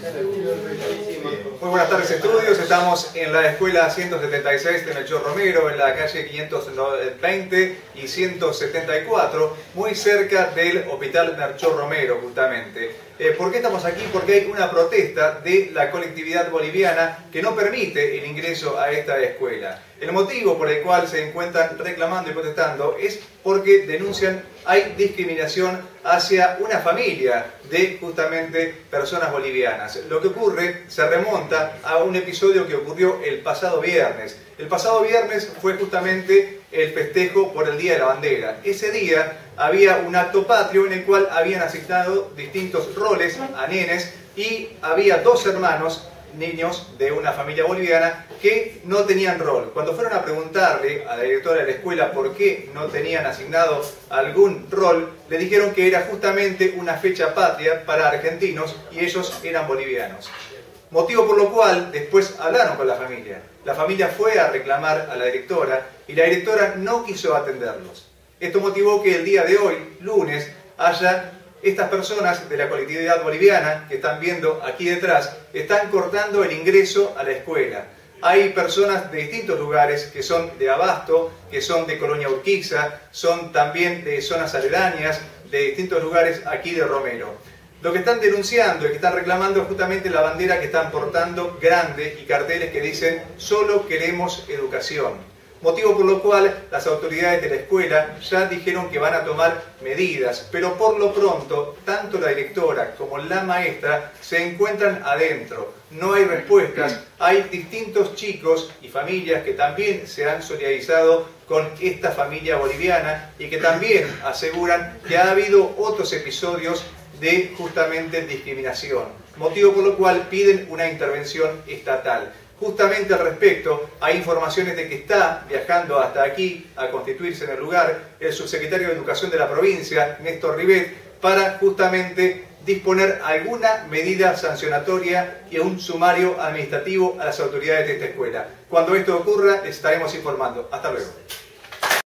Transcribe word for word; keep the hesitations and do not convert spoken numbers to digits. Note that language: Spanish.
Muy buenas tardes, estudios. Estamos en la escuela ciento setenta y seis de Melchor Romero, en la calle quinientos veinte y ciento setenta y cuatro, muy cerca del Hospital Melchor Romero, justamente. Eh, ¿Por qué estamos aquí? Porque hay una protesta de la colectividad boliviana que no permite el ingreso a esta escuela. El motivo por el cual se encuentran reclamando y protestando es porque denuncian hay discriminación hacia una familia de justamente personas bolivianas. Lo que ocurre se remonta a un episodio que ocurrió el pasado viernes. El pasado viernes fue justamente el festejo por el Día de la Bandera. Ese día había un acto patrio en el cual habían asignado distintos roles a nenes y había dos hermanos, niños de una familia boliviana, que no tenían rol. Cuando fueron a preguntarle a la directora de la escuela por qué no tenían asignado algún rol, le dijeron que era justamente una fecha patria para argentinos y ellos eran bolivianos. Motivo por lo cual después hablaron con la familia. La familia fue a reclamar a la directora y la directora no quiso atenderlos. Esto motivó que el día de hoy, lunes, haya estas personas de la colectividad boliviana que están viendo aquí detrás, están cortando el ingreso a la escuela. Hay personas de distintos lugares que son de Abasto, que son de Colonia Urquiza, son también de zonas aledañas, de distintos lugares aquí de Romero. Lo que están denunciando y que están reclamando es justamente la bandera que están portando grande y carteles que dicen "Solo queremos educación". Motivo por lo cual las autoridades de la escuela ya dijeron que van a tomar medidas, pero por lo pronto tanto la directora como la maestra se encuentran adentro. No hay respuestas, hay distintos chicos y familias que también se han solidarizado con esta familia boliviana y que también aseguran que ha habido otros episodios de justamente discriminación. Motivo por lo cual piden una intervención estatal. Justamente al respecto, hay informaciones de que está viajando hasta aquí a constituirse en el lugar el subsecretario de Educación de la provincia, Néstor Ribet, para justamente disponer alguna medida sancionatoria y un sumario administrativo a las autoridades de esta escuela. Cuando esto ocurra, les estaremos informando. Hasta luego.